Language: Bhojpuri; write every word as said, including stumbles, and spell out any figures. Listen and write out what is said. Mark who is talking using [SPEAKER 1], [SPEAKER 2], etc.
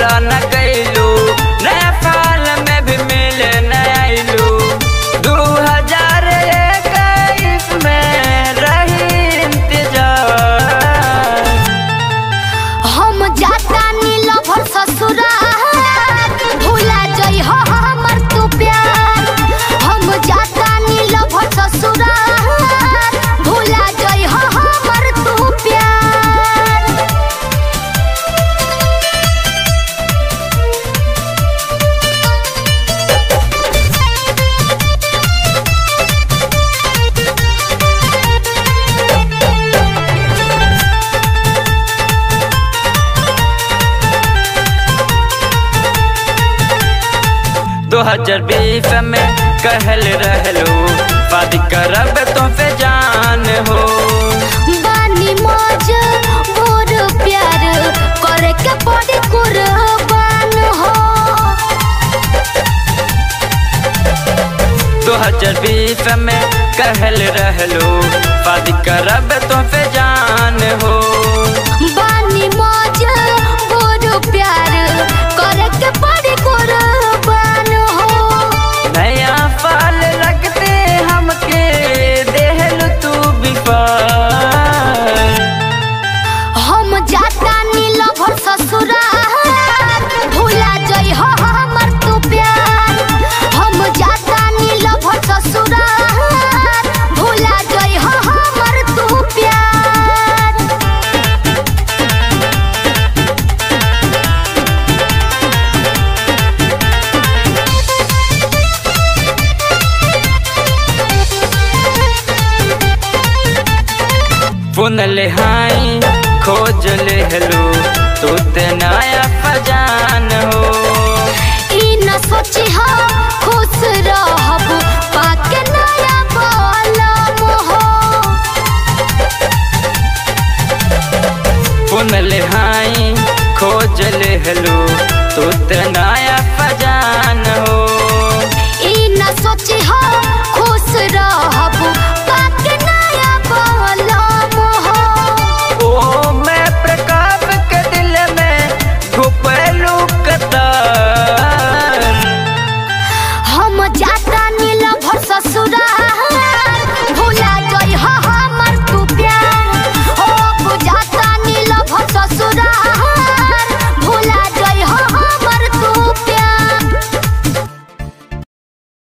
[SPEAKER 1] वादा न कैलू, नया साल में भी मिले न आइलू। दो हजार इक्कीस में रही इंतजार।
[SPEAKER 2] हम जाता नील भर ससुराल, भूला जाइ हो हमर तू प्यार। हम जाता नील भर ससुराल, भूला जाइ हो हमर तू प्यार।
[SPEAKER 1] दो हजार बीस में कहल रहलू, शादी करब तो पे जान हो।
[SPEAKER 2] बानी मौज बोर प्यार करे के बड़ी कुर्बान हो।
[SPEAKER 1] दो हजार बीस में कहल रहलू, शादी करब तो पे जान हो।
[SPEAKER 2] बानी मौज बोर प्यार करे के बड़ी कुर्बान हो।
[SPEAKER 1] नया साल लगते हमके देहल तू बिपार।
[SPEAKER 2] हम जाता नील भर ससुराल, भूला जाइ हो हमर तू प्यार। हम जाता नील भर ससुराल, भूला जाइ हो हमर तू प्यार।
[SPEAKER 1] पुन ले हाई खोज ले हलू, तू ते नया खजान हो।
[SPEAKER 2] ई न सोची हो खुश रहब पाके नया बालम हो।
[SPEAKER 1] पुन ले हाई खोज ले हलू, तू ते नया खजान हो।